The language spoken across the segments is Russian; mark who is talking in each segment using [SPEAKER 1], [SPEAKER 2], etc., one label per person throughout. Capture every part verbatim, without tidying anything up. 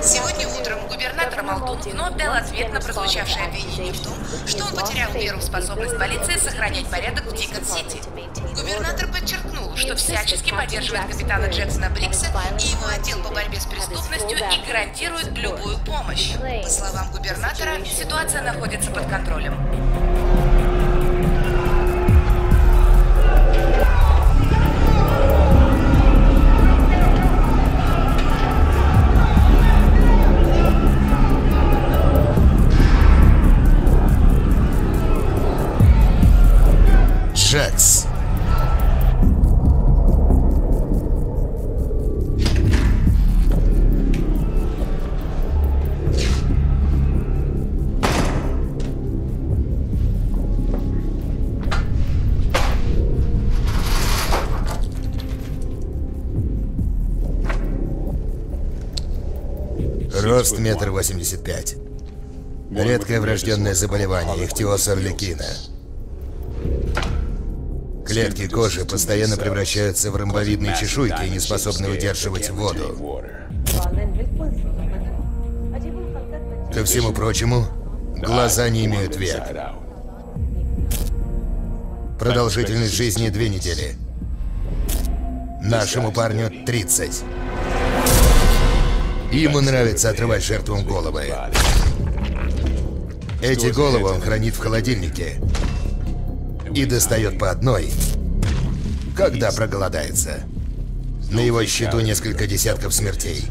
[SPEAKER 1] Сегодня утром губернатор Малтун вновь дал ответ на прозвучавшее обвинение в том, что он потерял веру в способность полиции сохранять порядок в Дикон-Сити. Губернатор подчеркнул, что всячески поддерживает капитана Джексона Брикса и его отдел по борьбе с преступностью и гарантирует любую помощь. По словам губернатора, ситуация находится под контролем.
[SPEAKER 2] Джекс. Рост метр восемьдесят пять. Редкое врожденное заболевание, ихтиоз Орликина. Клетки кожи постоянно превращаются в ромбовидные чешуйки, не способные удерживать воду. Ко всему прочему, глаза не имеют век. Продолжительность жизни две недели. Нашему парню тридцать. Ему нравится отрывать жертвам головы. Эти головы он хранит в холодильнике и достает по одной, когда проголодается. На его счету несколько десятков смертей.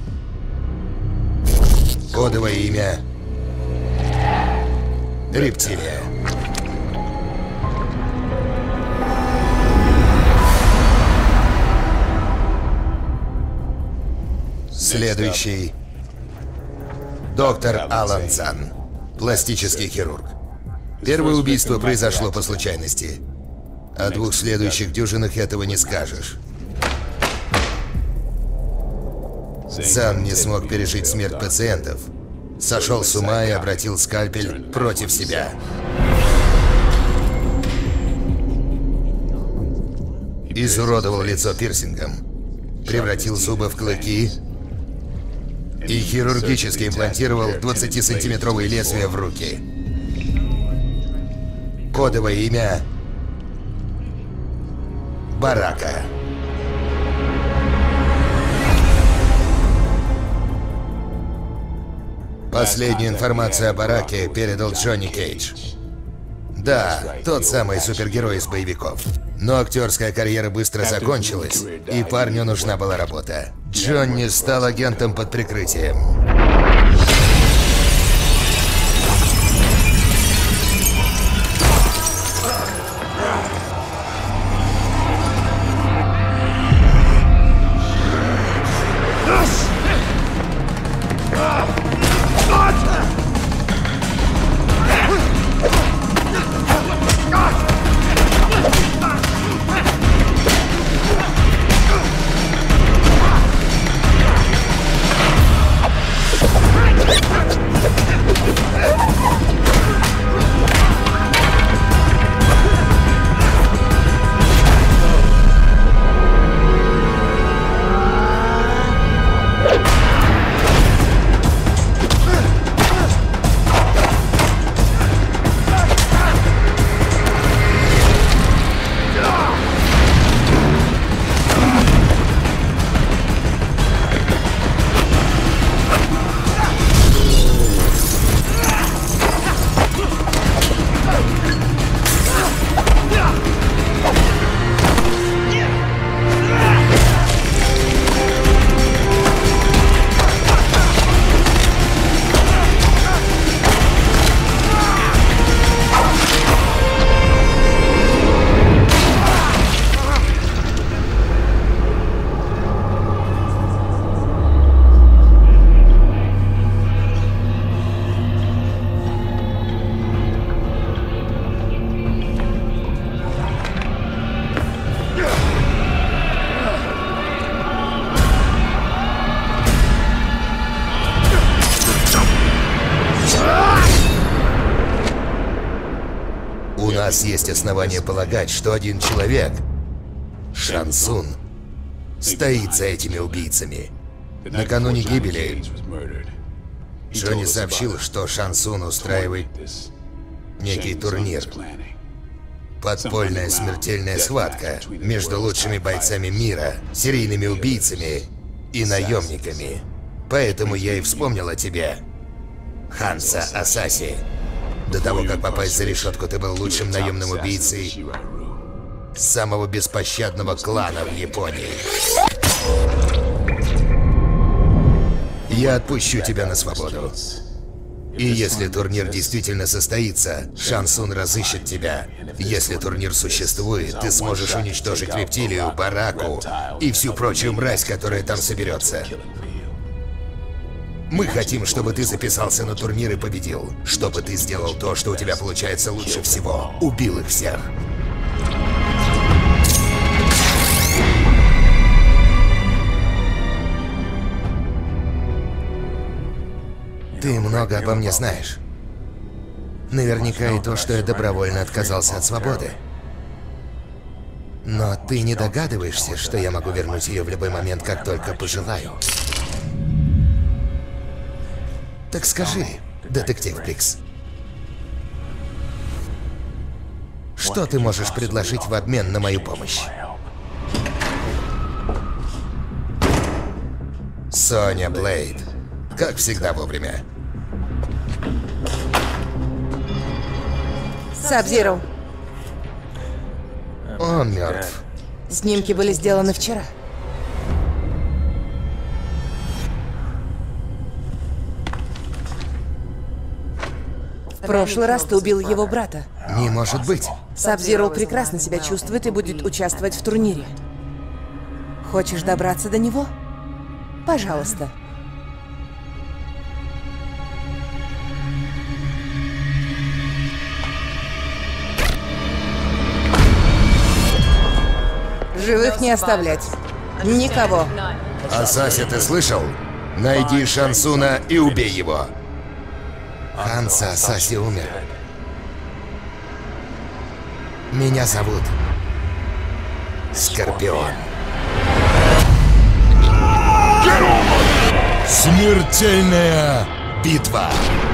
[SPEAKER 2] Кодовое имя — Рептилия. Следующий — доктор Алан Цан, пластический хирург. Первое убийство произошло по случайности. О двух следующих дюжинах этого не скажешь. Цан не смог пережить смерть пациентов. Сошел с ума и обратил скальпель против себя. Изуродовал лицо пирсингом. Превратил зубы в клыки. И хирургически имплантировал двадцатисантиметровые лезвия в руки. Кодовое имя — Барака. Последнюю информацию о Бараке передал Джонни Кейдж. Да, тот самый супергерой из боевиков. Но актерская карьера быстро закончилась, и парню нужна была работа. Джонни стал агентом под прикрытием. У нас есть основания полагать, что один человек, Шан Сун, стоит за этими убийцами. Накануне гибели Джонни сообщил, что Шан Сун устраивает некий турнир. Подпольная смертельная схватка между лучшими бойцами мира, серийными убийцами и наемниками. Поэтому я и вспомнил о тебе, Ханса Асаси. До того, как попасть за решетку, ты был лучшим наемным убийцей самого беспощадного клана в Японии. Я отпущу тебя на свободу. И если турнир действительно состоится, Шан Сун разыщет тебя. Если турнир существует, ты сможешь уничтожить рептилию, бараку и всю прочую мразь, которая там соберется. Мы хотим, чтобы ты записался на турнир и победил. Чтобы ты сделал то, что у тебя получается лучше всего. Убил их всех. Ты много обо мне знаешь. Наверняка и то, что я добровольно отказался от свободы. Но ты не догадываешься, что я могу вернуть ее в любой момент, как только пожелаю. Так скажи, детектив Брикс, что ты можешь предложить в обмен на мою помощь? Соня Блейд, как всегда вовремя.
[SPEAKER 3] Саб-Зиро.
[SPEAKER 2] Он мертв.
[SPEAKER 3] Снимки были сделаны вчера. В прошлый раз ты убил его брата.
[SPEAKER 2] Не может быть.
[SPEAKER 3] Саб-Зиро прекрасно себя чувствует и будет участвовать в турнире. Хочешь добраться до него? Пожалуйста. Живых не оставлять. Никого.
[SPEAKER 2] Асаси, ты слышал? Найди Шан Суна и убей его. Ханса Асаси умер. Меня зовут Скорпион. Смертельная битва.